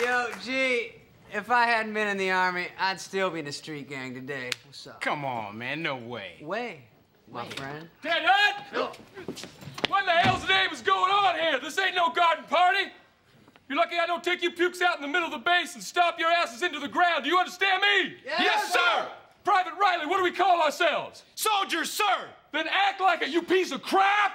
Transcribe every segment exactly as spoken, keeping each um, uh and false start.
Yo, G, if I hadn't been in the Army, I'd still be in the street gang today. What's up? Come on, man, no way. Way, my Way. friend. Ted Hunt! What in the hell's name is going on here? This ain't no garden party. You're lucky I don't take you pukes out in the middle of the base and stomp your asses into the ground. Do you understand me? Yes, yes sir! Private Riley, what do we call ourselves? Soldiers, sir! Then act like it, you piece of crap!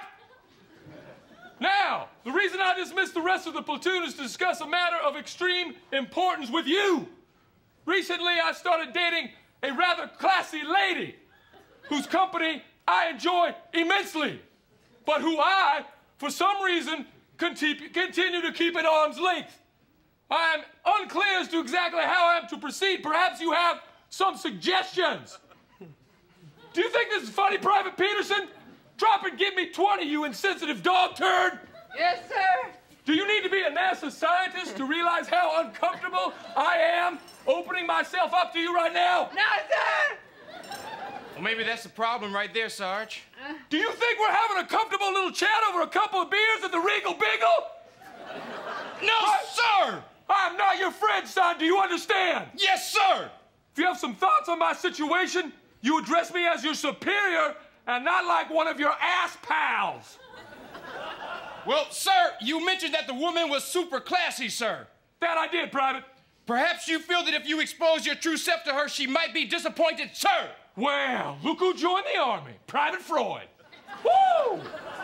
Now, the reason I dismissed the rest of the platoon is to discuss a matter of extreme importance with you. Recently, I started dating a rather classy lady whose company I enjoy immensely, but who I, for some reason, conti- continue to keep at arm's length. I am unclear as to exactly how I am to proceed. Perhaps you have some suggestions. Do you think this is funny, Private Peterson? Drop and give me twenty, you insensitive dog turd! Yes, sir! Do you need to be a NASA scientist to realize how uncomfortable I am opening myself up to you right now? No, sir! Well, maybe that's the problem right there, Sarge. Uh. Do you think we're having a comfortable little chat over a couple of beers at the Regal Beagle? No, I- sir! I'm not your friend, son. Do you understand? Yes, sir! If you have some thoughts on my situation, you address me as your superior and not like one of your ass pals. Well, sir, you mentioned that the woman was super classy, sir. That I did, Private. Perhaps you feel that if you expose your true self to her, she might be disappointed, sir. Well, look who joined the Army. Private Freud. Woo!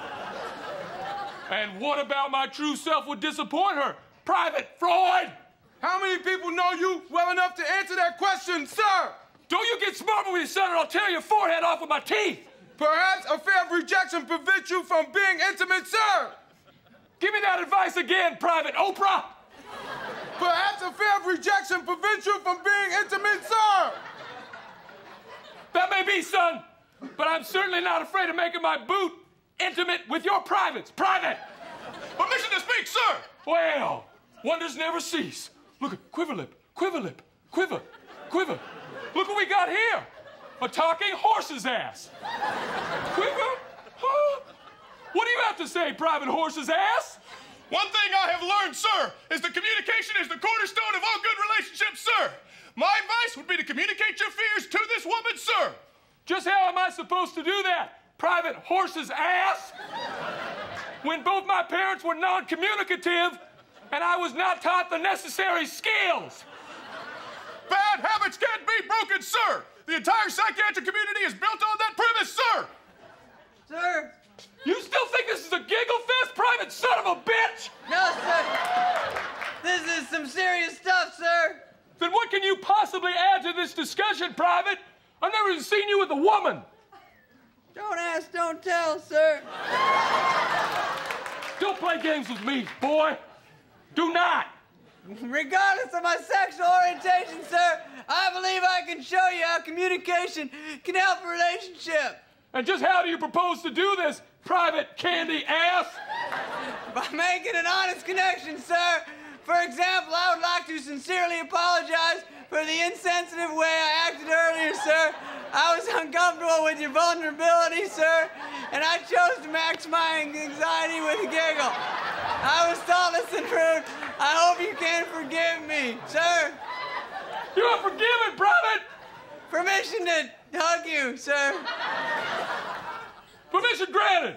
And what about my true self would disappoint her? Private Freud! How many people know you well enough to answer that question, sir? Don't you get smart with me, son, or I'll tear your forehead off with my teeth. Perhaps a fear of rejection prevents you from being intimate, sir. Give me that advice again, Private Oprah. Perhaps a fear of rejection prevents you from being intimate, sir. That may be, son, but I'm certainly not afraid of making my boot intimate with your privates. Private! Permission to speak, sir! Well, wonders never cease. Look at quiver lip, quiver lip, quiver, quiver. Look what we got here. A talking horse's ass. Quiver? Huh? What do you have to say, Private Horse's ass? One thing I have learned, sir, is that communication is the cornerstone of all good relationships, sir. My advice would be to communicate your fears to this woman, sir. Just how am I supposed to do that, Private Horse's ass? When both my parents were non-communicative and I was not taught the necessary skills. Bad habits can't be broken, sir. The entire psychiatric community is built on that premise, sir. Sir! You still think this is a giggle fest, Private son of a bitch? No, sir! This is some serious stuff, sir! Then what can you possibly add to this discussion, Private? I've never even seen you with a woman. Don't ask, don't tell, sir. Don't play games with me, boy. Do not. Regardless of my sexual orientation, sir, I believe I can show you how communication can help a relationship. And just how do you propose to do this, Private Candy Ass? By making an honest connection, sir. For example, I would like to sincerely apologize for the insensitive way I acted earlier, sir. I was uncomfortable with your vulnerability, sir, and I chose to max my anxiety with a giggle. I was thoughtless and rude. I hope you can forgive me, sir. You are forgiven, Private. Permission to hug you, sir. Permission granted.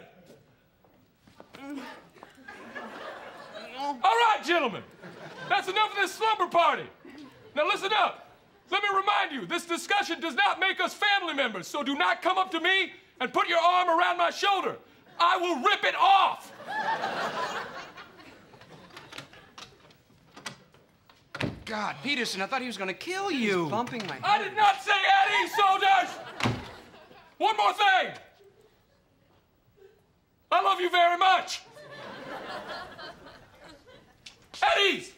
All right, gentlemen. That's enough of this slumber party. Now listen up. Let me remind you, this discussion does not make us family members, so do not come up to me and put your arm around my shoulder. I will rip it off. God, Peterson, I thought he was gonna kill you. He's bumping my head. I did not say at ease, soldiers. One more thing. I love you very much. At ease.